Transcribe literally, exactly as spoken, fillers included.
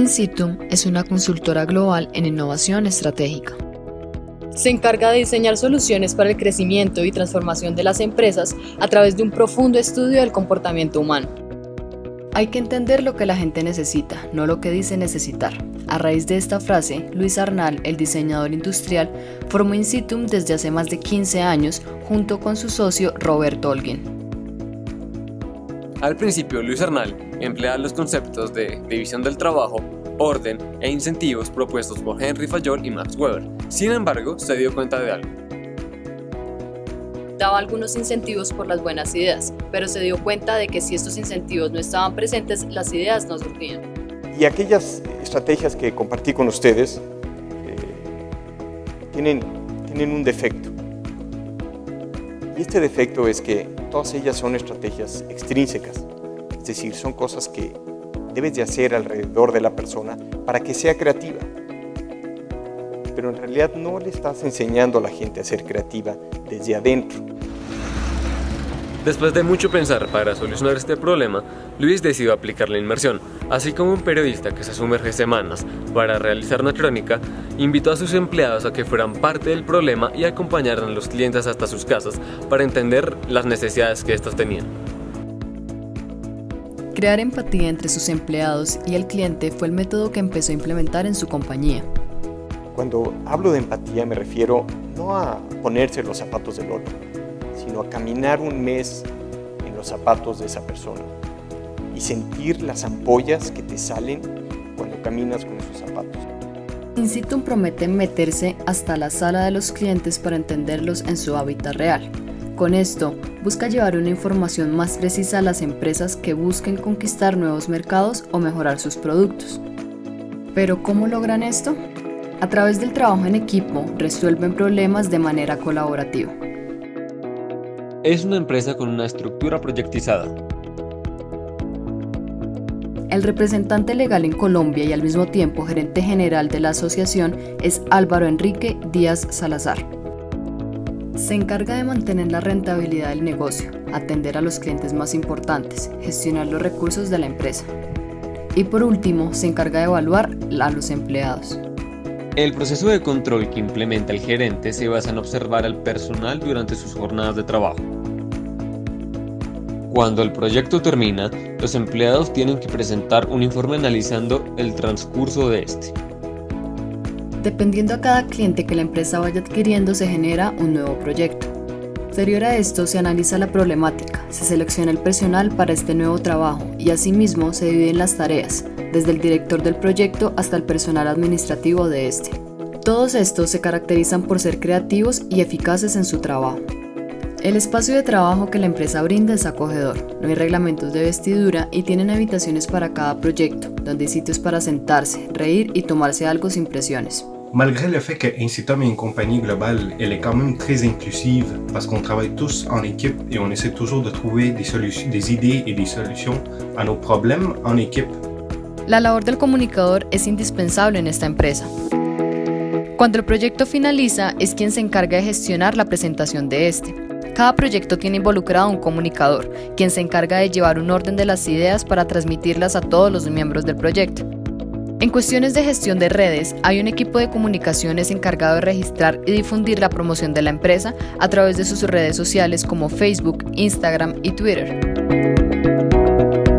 Insitum es una consultora global en innovación estratégica. Se encarga de diseñar soluciones para el crecimiento y transformación de las empresas a través de un profundo estudio del comportamiento humano. Hay que entender lo que la gente necesita, no lo que dice necesitar. A raíz de esta frase, Luis Arnal, el diseñador industrial, formó Insitum desde hace más de quince años junto con su socio Roberto Holguín. Al principio, Luis Arnal emplea los conceptos de división del trabajo, orden e incentivos propuestos por Henry Fayol y Max Weber. Sin embargo, se dio cuenta de algo. Daba algunos incentivos por las buenas ideas, pero se dio cuenta de que si estos incentivos no estaban presentes, las ideas no surgían. Y aquellas estrategias que compartí con ustedes eh, tienen, tienen un defecto. Y este defecto es que todas ellas son estrategias extrínsecas, es decir, son cosas que debes de hacer alrededor de la persona para que sea creativa. Pero en realidad no le estás enseñando a la gente a ser creativa desde adentro. Después de mucho pensar para solucionar este problema, Luis decidió aplicar la inmersión. Así como un periodista que se sumerge semanas para realizar una crónica, invitó a sus empleados a que fueran parte del problema y acompañaran a los clientes hasta sus casas para entender las necesidades que estos tenían. Crear empatía entre sus empleados y el cliente fue el método que empezó a implementar en su compañía. Cuando hablo de empatía me refiero no a ponerse los zapatos del otro, sino a caminar un mes en los zapatos de esa persona y sentir las ampollas que te salen cuando caminas con esos zapatos. Insitum promete meterse hasta la sala de los clientes para entenderlos en su hábitat real. Con esto, busca llevar una información más precisa a las empresas que busquen conquistar nuevos mercados o mejorar sus productos. ¿Pero cómo logran esto? A través del trabajo en equipo, resuelven problemas de manera colaborativa. Es una empresa con una estructura proyectizada. El representante legal en Colombia y al mismo tiempo gerente general de la asociación es Álvaro Enrique Díaz Salazar. Se encarga de mantener la rentabilidad del negocio, atender a los clientes más importantes, gestionar los recursos de la empresa. Y por último, se encarga de evaluar a los empleados. El proceso de control que implementa el gerente se basa en observar al personal durante sus jornadas de trabajo. Cuando el proyecto termina, los empleados tienen que presentar un informe analizando el transcurso de este. Dependiendo a cada cliente que la empresa vaya adquiriendo, se genera un nuevo proyecto. Posterior a esto, se analiza la problemática, se selecciona el personal para este nuevo trabajo y asimismo se dividen las tareas, desde el director del proyecto hasta el personal administrativo de este. Todos estos se caracterizan por ser creativos y eficaces en su trabajo. El espacio de trabajo que la empresa brinda es acogedor, no hay reglamentos de vestidura y tienen habitaciones para cada proyecto, donde hay sitios para sentarse, reír y tomarse algo sin presiones. Malgré le fait que Insitum est une compagnie globale, elle est quand même très inclusive parce qu'on travaille tous en équipe et on essaie toujours de trouver des, des idées et des solutions à nos problèmes en équipe. La labor del comunicador es indispensable en esta empresa. Cuando el proyecto finaliza, es quien se encarga de gestionar la presentación de este. Cada proyecto tiene involucrado un comunicador, quien se encarga de llevar un orden de las ideas para transmitirlas a todos los miembros del proyecto. En cuestiones de gestión de redes, hay un equipo de comunicaciones encargado de registrar y difundir la promoción de la empresa a través de sus redes sociales como Facebook, Instagram y Twitter.